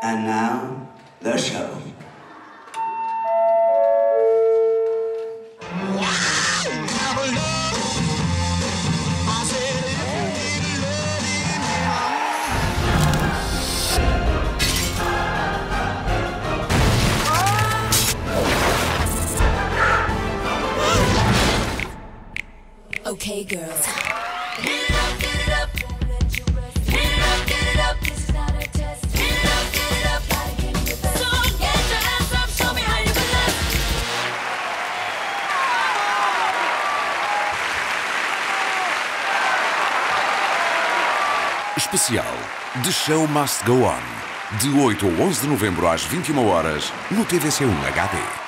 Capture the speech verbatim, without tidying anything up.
And now, the show. Okay, girls. Get it up, get it up. Won't let you rest. Get it up, get it up. This is not a test. Get it up, get it up. Gotta give me your best. So get your ass up. Show me how you believe. Especial. The Show Must Go On. De oito a onze de novembro às vinte e uma horas no T V C um H D.